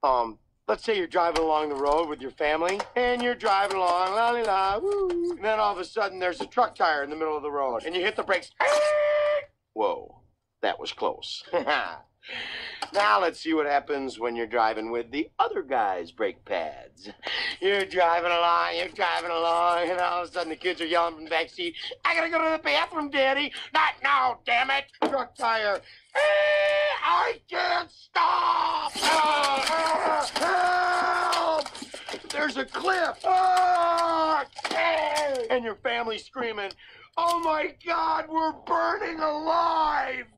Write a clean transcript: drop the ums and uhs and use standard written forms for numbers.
Let's say you're driving along the road with your family, and you're driving along, la la la, woo. And then all of a sudden, there's a truck tire in the middle of the road, and you hit the brakes. Whoa, that was close. Now let's see what happens when you're driving with the other guy's brake pads. You're driving along, and all of a sudden the kids are yelling from the back seat, I gotta go to the bathroom, Daddy. Not now, damn it. Truck tire. I can't stop. Help! There's a cliff. And your family's screaming, oh my God, we're burning alive.